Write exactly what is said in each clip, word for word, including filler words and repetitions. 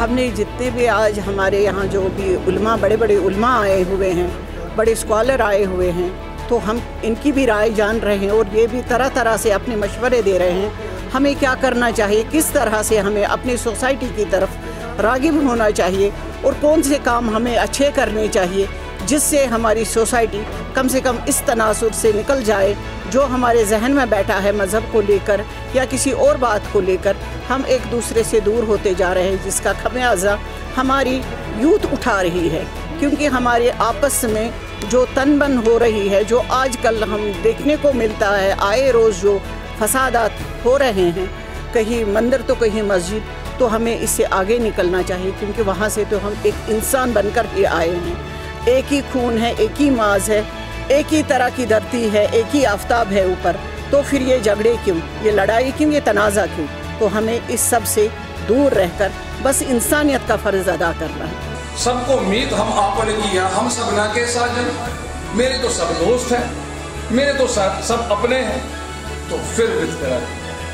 हमने जितने भी आज हमारे यहाँ जो भी उल्मा बड़े बड़े उल्मा आए हुए हैं, बड़े स्कॉलर आए हुए हैं, तो हम इनकी भी राय जान रहे हैं और ये भी तरह तरह से अपने मशवरे दे रहे हैं हमें क्या करना चाहिए, किस तरह से हमें अपनी सोसाइटी की तरफ राग़िब होना चाहिए और कौन से काम हमें अच्छे करने चाहिए जिससे हमारी सोसाइटी कम से कम इस तनासुर से निकल जाए जो हमारे जहन में बैठा है मज़हब को लेकर या किसी और बात को लेकर। हम एक दूसरे से दूर होते जा रहे हैं जिसका खमियाजा हमारी यूथ उठा रही है, क्योंकि हमारे आपस में जो तनबन हो रही है, जो आजकल हम देखने को मिलता है, आए रोज़ जो फसादात हो रहे हैं, कहीं मंदिर तो कहीं मस्जिद, तो हमें इससे आगे निकलना चाहिए क्योंकि वहाँ से तो हम एक इंसान बनकर के आए हैं। एक ही खून है, एक ही माज है, एक ही तरह की धरती है, एक ही आफ्ताब है ऊपर, तो फिर ये झगड़े क्यों, ये लड़ाई क्यों, ये तनाज़ा क्यों? तो हमें इस सब से दूर रहकर बस इंसानियत का फ़र्ज़ अदा करना है। सबको मीत हम आपने किया, हम सब ना के साजन, मेरे तो सब दोस्त हैं, मेरे तो सब अपने हैं, तो फिर बिस्तरा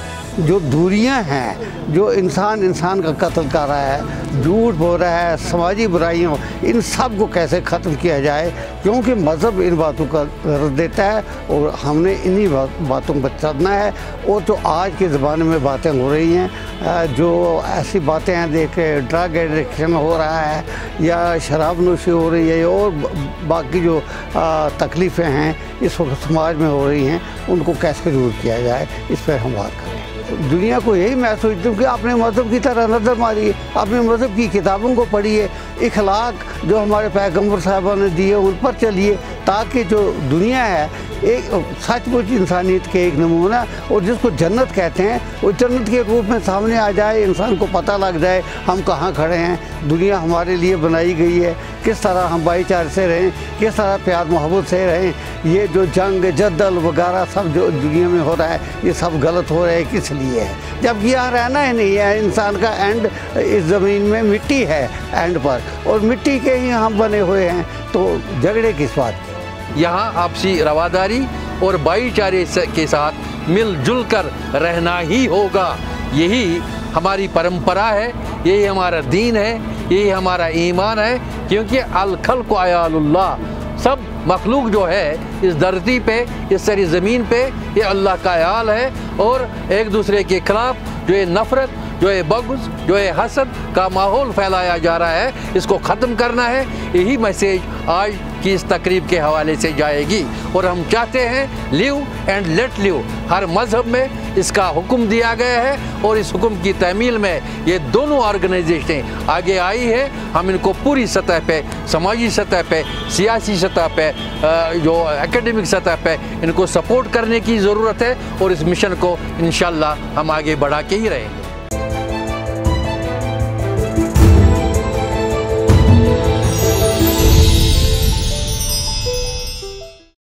जो दूरियां हैं, जो इंसान इंसान का कत्ल कर रहा है, झूठ बोल रहा है, समाजी बुराइयों, इन सब को कैसे ख़त्म किया जाए, क्योंकि मज़हब इन बातों का रद्द देता है और हमने इन्हीं बातों पर चलना है। और जो आज के ज़माने में बातें हो रही हैं, जो ऐसी बातें हैं, देख ड्रग एडिक्शन हो रहा है या शराब नोशी हो रही है और बाकी जो तकलीफ़ें हैं इस वक्त समाज में हो रही हैं, उनको कैसे दूर किया जाए, इस पर हम बात करें। दुनिया को यही मैं सोचती हूँ कि अपने मज़हब की तरह नज़र मारिए, अपने मज़हब की किताबों को पढ़िए, इखलाक जो हमारे पैगम्बर साहबा ने दिए उन पर चलिए, ताकि जो दुनिया है एक सचमुच इंसानियत के एक नमूना और जिसको जन्नत कहते हैं वो जन्नत के रूप में सामने आ जाए, इंसान को पता लग जाए हम कहाँ खड़े हैं, दुनिया हमारे लिए बनाई गई है, किस तरह हम भाईचारे से रहें, किस तरह प्यार मोहब्बत से रहें। ये जो जंग जद्दल वगैरह सब जो दुनिया में हो रहा है ये सब गलत हो रहा है, किस लिए है, जबकि यहाँ रहना ही नहीं है। इंसान का एंड इस ज़मीन में मिट्टी है एंड पर, और मिट्टी के ही हम बने हुए हैं, तो झगड़े किस बात के। यहाँ आपसी रवादारी और भाईचारे के साथ मिलजुल कर रहना ही होगा। यही हमारी परंपरा है, यही हमारा दीन है, यही हमारा ईमान है, क्योंकि अल खल्क़ु अयालुल्लाह, सब मखलूक जो है इस धरती पे, इस सारी ज़मीन पे, ये अल्लाह का आयाल है। और एक दूसरे के खिलाफ़ जो ये नफ़रत, जो ये बग़्ज़, जो ये हसद का माहौल फैलाया जा रहा है, इसको ख़त्म करना है। यही मैसेज आज की इस तकरीब के हवाले से जाएगी। और हम चाहते हैं लिव एंड लेट लिव, हर मज़हब में इसका हुक्म दिया गया है और इस हुक्म की तमील में ये दोनों ऑर्गेनाइजेशनें आगे आई है। हम इनको पूरी सतह पे, समाजी सतह पे, सियासी सतह पे, जो एकेडमिक सतह पे इनको सपोर्ट करने की ज़रूरत है और इस मिशन को इंशाअल्लाह हम आगे बढ़ा के ही रहेंगे।